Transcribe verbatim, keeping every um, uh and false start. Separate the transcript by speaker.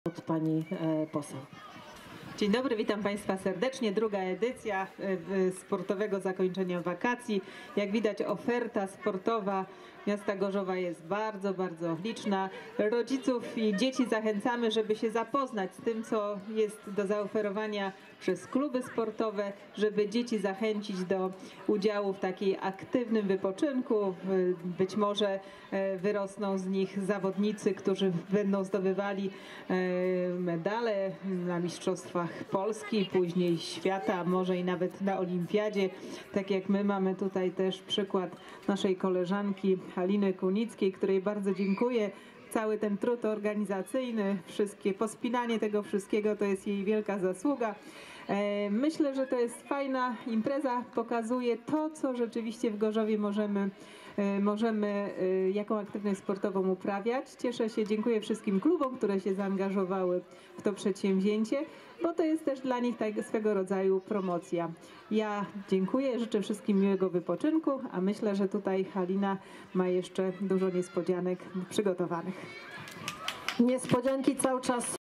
Speaker 1: od pani poseł. Dzień dobry, witam Państwa serdecznie. Druga edycja sportowego zakończenia wakacji. Jak widać, oferta sportowa miasta Gorzowa jest bardzo, bardzo liczna. Rodziców i dzieci zachęcamy, żeby się zapoznać z tym, co jest do zaoferowania przez kluby sportowe, żeby dzieci zachęcić do udziału w takim aktywnym wypoczynku. Być może wyrosną z nich zawodnicy, którzy będą zdobywali medale na mistrzostwach Polski, później świata, może i nawet na olimpiadzie. Tak jak my mamy tutaj też przykład naszej koleżanki Haliny Kunickiej, której bardzo dziękuję. Cały ten trud organizacyjny, wszystkie pospinanie tego wszystkiego to jest jej wielka zasługa. Myślę, że to jest fajna impreza, pokazuje to, co rzeczywiście w Gorzowie możemy, możemy jaką aktywność sportową uprawiać. Cieszę się, dziękuję wszystkim klubom, które się zaangażowały w to przedsięwzięcie, bo to jest też dla nich tak swego rodzaju promocja. Ja dziękuję, życzę wszystkim miłego wypoczynku, a myślę, że tutaj Halina ma jeszcze dużo niespodzianek przygotowanych.
Speaker 2: Niespodzianki cały czas